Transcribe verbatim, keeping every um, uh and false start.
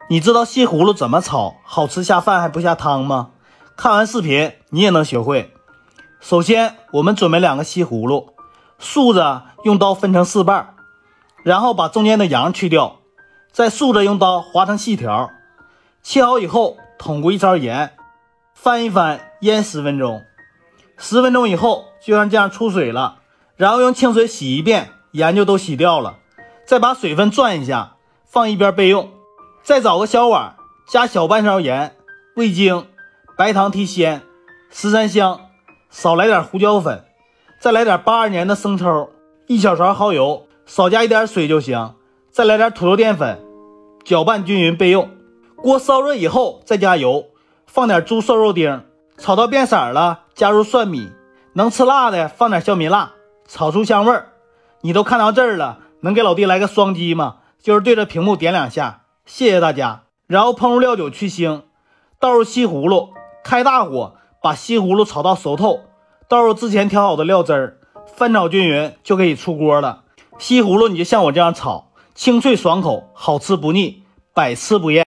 你知道西葫芦怎么炒好吃下饭还不下汤吗？看完视频你也能学会。首先我们准备两个西葫芦，竖着用刀分成四瓣，然后把中间的瓤去掉，再竖着用刀划成细条。切好以后捅过一勺盐，翻一翻腌十分钟。十分钟以后就像这样出水了，然后用清水洗一遍，盐就都洗掉了，再把水分转一下，放一边备用。再找个小碗，加小半勺盐、味精、白糖提鲜、十三香，少来点胡椒粉，再来点八二年的生抽，一小勺蚝油，少加一点水就行，再来点土豆淀粉，搅拌均匀备用。锅烧热以后再加油，放点猪瘦肉丁，炒到变色了加入蒜米，能吃辣的放点小米辣，炒出香味儿。你都看到这儿了，能给老弟来个双击吗？就是对着屏幕点两下，谢谢大家。然后烹入料酒去腥，倒入西葫芦，开大火把西葫芦炒到熟透，倒入之前调好的料汁儿，翻炒均匀就可以出锅了。西葫芦你就像我这样炒，清脆爽口，好吃不腻，百吃不厌。